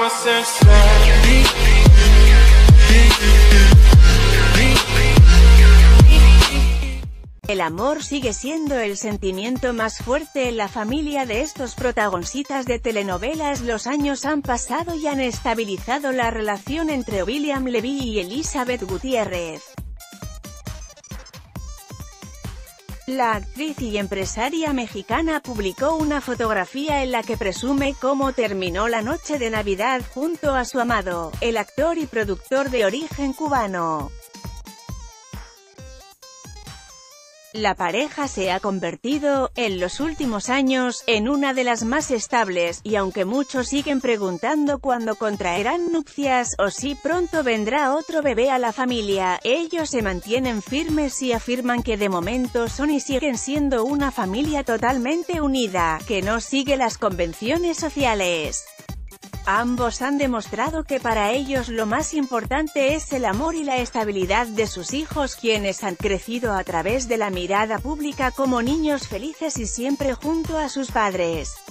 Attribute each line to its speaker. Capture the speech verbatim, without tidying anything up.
Speaker 1: El amor sigue siendo el sentimiento más fuerte en la familia de estos protagonistas de telenovelas. Los años han pasado y han estabilizado la relación entre William Levy y Elizabeth Gutiérrez. La actriz y empresaria mexicana publicó una fotografía en la que presume cómo terminó la noche de Navidad junto a su amado, el actor y productor de origen cubano. La pareja se ha convertido, en los últimos años, en una de las más estables, y aunque muchos siguen preguntando cuándo contraerán nupcias, o si pronto vendrá otro bebé a la familia, ellos se mantienen firmes y afirman que de momento son y siguen siendo una familia totalmente unida, que no sigue las convenciones sociales. Ambos han demostrado que para ellos lo más importante es el amor y la estabilidad de sus hijos, quienes han crecido a través de la mirada pública como niños felices y siempre junto a sus padres.